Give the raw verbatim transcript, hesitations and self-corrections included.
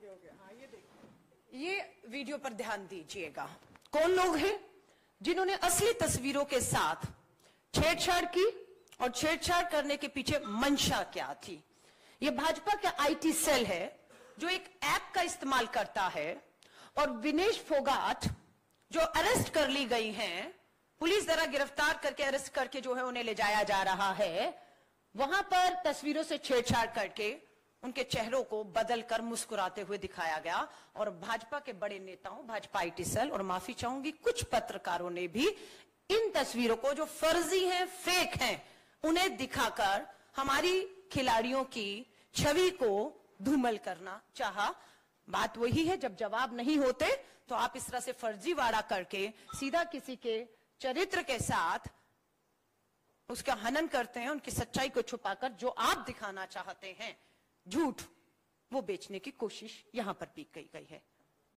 ये वीडियो पर ध्यान दीजिएगा। कौन लोग हैं जिन्होंने असली तस्वीरों के साथ छेड़छाड़ की और छेड़छाड़ करने के पीछे मंशा क्या थी? ये भाजपा का आईटी सेल है जो एक ऐप का इस्तेमाल करता है और विनेश फोगाट जो अरेस्ट कर ली गई हैं, पुलिस द्वारा गिरफ्तार करके अरेस्ट करके जो है उन्हें ले जाया जा रहा है, वहां पर तस्वीरों से छेड़छाड़ करके उनके चेहरों को बदलकर मुस्कुराते हुए दिखाया गया। और भाजपा के बड़े नेताओं, भाजपा आईटी सेल और माफी चाहूंगी कुछ पत्रकारों ने भी इन तस्वीरों को जो फर्जी हैं, फेक हैं, उन्हें दिखाकर हमारी खिलाड़ियों की छवि को धूमल करना चाहा। बात वही है, जब जवाब नहीं होते तो आप इस तरह से फर्जीवाड़ा करके सीधा किसी के चरित्र के साथ उसका हनन करते हैं, उनकी सच्चाई को छुपाकर जो आप दिखाना चाहते हैं झूठ, वो बेचने की कोशिश यहां पर भी की गई है।